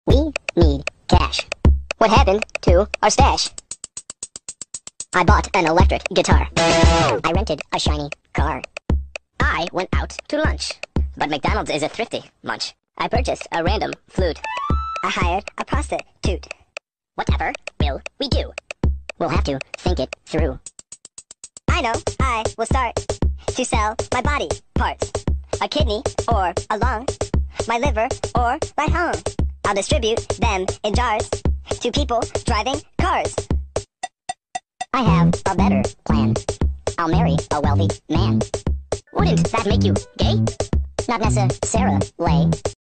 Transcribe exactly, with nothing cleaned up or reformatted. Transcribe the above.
We need cash. What happened to our stash? I bought an electric guitar. I rented a shiny car. I went out to lunch. But McDonald's is a thrifty munch. I purchased a random flute. I hired a prostitute. Whatever will we do? We'll have to think it through. I know I will start to sell my body parts. A kidney or a lung, my liver or my home. I'll distribute them in jars to people driving cars. I have a better plan. I'll marry a wealthy man. Wouldn't that make you gay? Not necessarily.